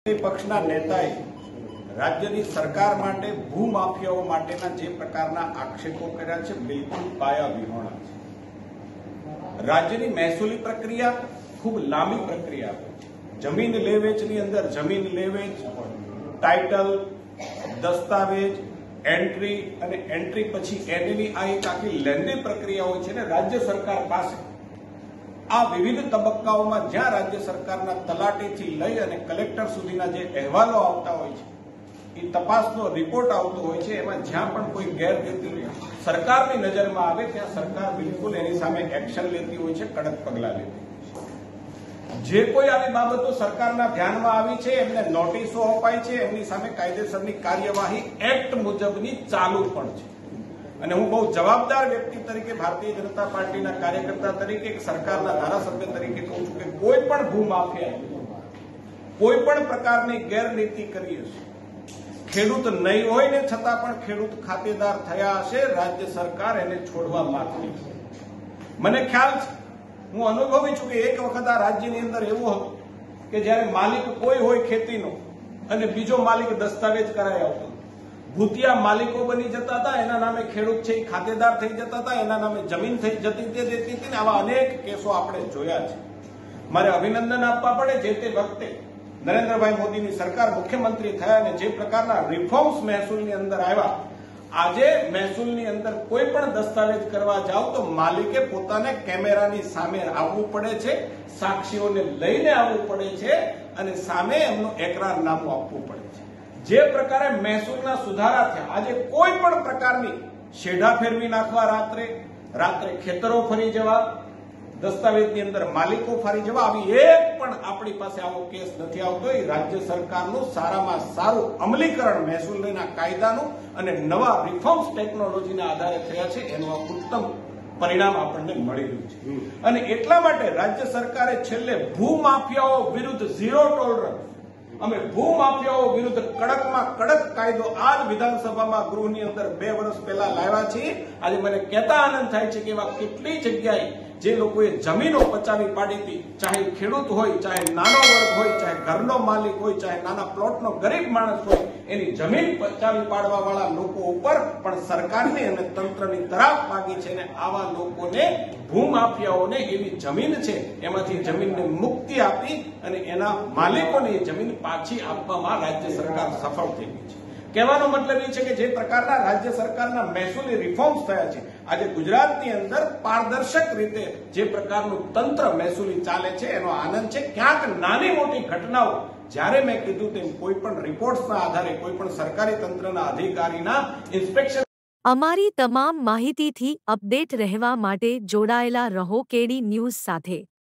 પક્ષના નેતાએ રાજ્યની સરકાર માટે ભૂમાફિયાઓ માટેના જે પ્રકારના આક્ષેપો કર્યા છે બિલકુલ પાયાવિહોણા છે। રાજ્યની મહેસૂલી પ્રક્રિયા ખૂબ લાંબી પ્રક્રિયા છે। જમીન લેવેચની અંદર જમીન લેવેચ, ટાઇટલ, દસ્તાવેજ, એન્ટ્રી અને એન્ટ્રી પછી એની આ એક આખી લેન્ધી પ્રક્રિયા હોય છે ને રાજ્ય સરકાર પાસે આ વિવિધ તબક્કાઓમાં જ્યાં રાજ્ય સરકારના તલાટીથી લઈ અને કલેક્ટર સુધીના જે અહેવાલો આવતા હોય છે, એ તપાસનો રિપોર્ટ આવતો હોય છે, એમાં જ્યાં પણ કોઈ ગેરરીતિ સરકારની નજરમાં આવે ત્યાં સરકાર બિલકુલ એની સામે એક્શન લેતી હોય છે, કડક પગલાં લેતી હોય છે। જે કોઈ આવી બાબતો સરકારના ધ્યાનમાં આવી છે એમને નોટિસો અપાય છે, એમની સામે કાયદેસરની કાર્યવાહી એક્ટ મુજબની ચાલુ પણ છે। અને હું બહુ જવાબદાર વ્યક્તિ તરીકે, ભારતીય જનતા પાર્ટીના કાર્યકર્તા તરીકે, એક સરકારના ધારાસભ્ય તરીકે કહું છું કે કોઈ પણ ભૂમાફિયા કોઈ પણ પ્રકારની ગેરનીતિ કરી હશે, ખેડૂત નહીં હોય ને છતાં પણ ખેડૂત ખાતેદાર થયા હશે, રાજ્ય સરકાર એને છોડવા માંગતી છે। મને ખ્યાલ છે, હું અનુભવી છું કે એક વખત આ રાજ્યની અંદર એવું હતું કે જયારે માલિક કોઈ હોય ખેતીનો અને બીજો માલિક દસ્તાવેજ કરાઈ આવતો, ભૂતિયા માલિકો બની જતા હતા, એના નામે ખેડૂત છે એ ખાતેદાર થઈ જતા હતા, એના નામે જમીન થઈ જતી હતી ને આવા અનેક કેસો આપણે જોયા છે। મારે અભિનંદન આપવા પડે, જે તે વખતે નરેન્દ્રભાઈ મોદીની સરકાર મુખ્યમંત્રી થયા અને જે પ્રકારના રિફોર્મ્સ મહેસૂલની અંદર આવ્યા, આજે મહેસૂલની અંદર કોઈ પણ દસ્તાવેજ કરવા જાવ તો માલિકે પોતાને કેમેરાની સામે આવવું પડે છે, સાક્ષીઓને લઈને આવવું પડે છે અને સામે એમનું એકરારનામું આપવું પડે છે। જે પ્રકારે મહેસૂલના સુધારા થયા, આજે કોઈ પણ પ્રકારની શેઢા ફેરવી નાખવા, રાત્રે ખેતરો ફરી જવા, દસ્તાવેજની અંદર માલિકો ફરી જવા, આવી એક પણ આપણી પાસે આવો કેસ નથી આવતો। એ રાજ્ય સરકારનું સારામાં સારું અમલીકરણ મહેસૂલના કાયદાનું અને નવા રિફોર્મ્સ ટેકનોલોજીના આધારે થયા છે, એનું ઉત્તમ પરિણામ આપણને મળી રહ્યું છે। અને એટલા માટે રાજ્ય સરકારે છેલ્લે ભૂમાફિયાઓ વિરુદ્ધ ઝીરો ટોલરન્સ, અમે ભૂમાફિયાઓ વિરુદ્ધ કડકમાં કડક કાયદો આજ વિધાનસભામાં ગૃહની અંદર 2 વર્ષ પહેલા લાવ્યા છીએ। આજે મને કહેતા આનંદ થાય છે કે એવા કેટલી જગ્યાએ જે લોકોએ જમીનો પચાવી પાડી હતી, ચાહે ખેડૂત હોય, ચાહે નાનો વર્ગ હોય, ચાહે ઘરનો માલિક હોય, ચાહે નાના પ્લોટનો ગરીબ માણસ હોય, એની જમીન પચાવી પાડવા વાળા લોકો ઉપર પણ સરકારની અને તંત્રની તરાપ માગી છે અને આવા લોકોને, ભૂમાફિયાઓને એવી જમીન છે એમાંથી જમીનને મુક્તિ આપી અને એના માલિકોને એ જમીન પાછી આપવામાં રાજ્ય સરકાર સફળ થઈ ગઈ છે। કહેવાનો મતલબ એ છે કે જે પ્રકારના રાજ્ય સરકારના મહેસૂલી રિફોર્મ્સ થયા છે, આજે ગુજરાતની અંદર પારદર્શક રીતે જે પ્રકારનું તંત્ર મહેસૂલી ચાલે છે એનો આનંદ છે। ક્યાંક નાની મોટી ઘટનાઓ, જ્યારે મેં કીધું તેમ કોઈ પણ રિપોર્ટ્સના આધારે કોઈ પણ સરકારી તંત્રના અધિકારીના ઇન્સ્પેક્શન। અમારી તમામ માહિતીથી અપડેટ રહેવા માટે જોડાયેલા રહો કેડી ન્યૂઝ સાથે।